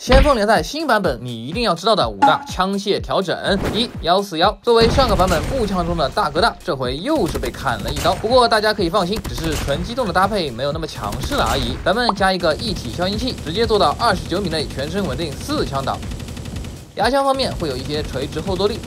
先锋联赛新版本你一定要知道的5大枪械调整。141作为上个版本步枪中的大哥大，这回又是被砍了一刀。不过大家可以放心，只是纯机动的搭配没有那么强势了而已。咱们加一个一体消音器，直接做到29米内全身稳定4枪倒。牙枪方面会有一些垂直后坐力，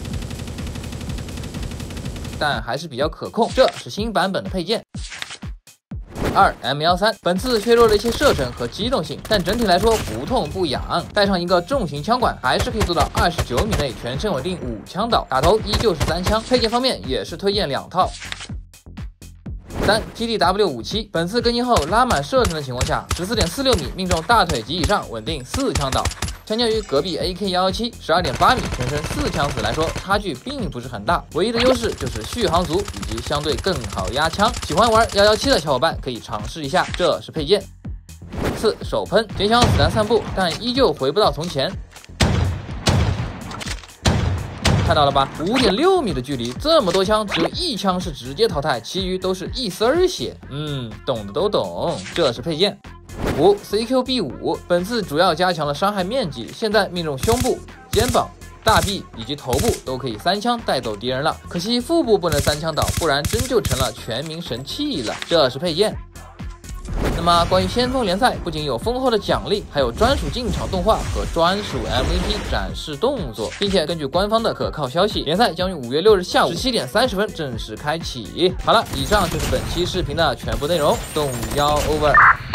但还是比较可控。这是新版本的配件。2M13本次削弱了一些射程和机动性，但整体来说不痛不痒。带上一个重型枪管，还是可以做到29米内全身稳定5枪倒，打头依旧是3枪。配件方面也是推荐2套。3TDW57本次更新后拉满射程的情况下，14.46米命中大腿及以上稳定4枪倒。相较于隔壁 AK117 12.8米全身4枪子来说，差距并不是很大，唯一的优势就是续航足以及相对更好压枪。喜欢玩117的小伙伴可以尝试一下，这是配件。4手喷减小子弹散布，但依旧回不到从前。看到了吧，5.6米的距离，这么多枪，只有1枪是直接淘汰，其余都是一丝儿血。懂的都懂，这是配件。5 CQB5本次主要加强了伤害面积，现在命中胸部、肩膀、大臂以及头部都可以3枪带走敌人了。可惜腹部不能3枪倒，不然真就成了全民神器了。这是配件。那么关于先锋联赛，不仅有丰厚的奖励，还有专属进场动画和专属 MVP 展示动作，并且根据官方的可靠消息，联赛将于5月6日下午17点30分正式开启。好了，以上就是本期视频的全部内容，动摇 over。